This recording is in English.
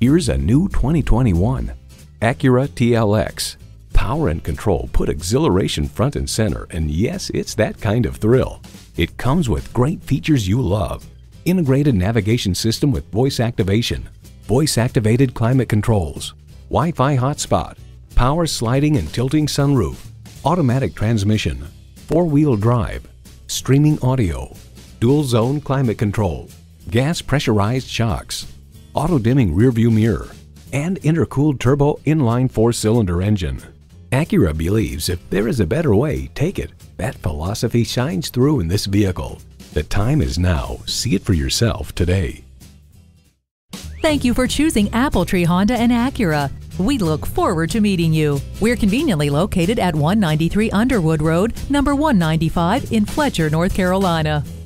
Here's a new 2021 Acura TLX. Power and control put exhilaration front and center, and yes, it's that kind of thrill. It comes with great features you love. Integrated navigation system with voice activation, voice-activated climate controls, Wi-Fi hotspot, power sliding and tilting sunroof, automatic transmission, four-wheel drive, streaming audio, dual-zone climate control, gas pressurized shocks, auto-dimming rearview mirror, and intercooled turbo inline four-cylinder engine. Acura believes if there is a better way, take it. That philosophy shines through in this vehicle. The time is now. See it for yourself today. Thank you for choosing Appletree Honda and Acura. We look forward to meeting you. We're conveniently located at 193 Underwood Road, number 195 in Fletcher, North Carolina.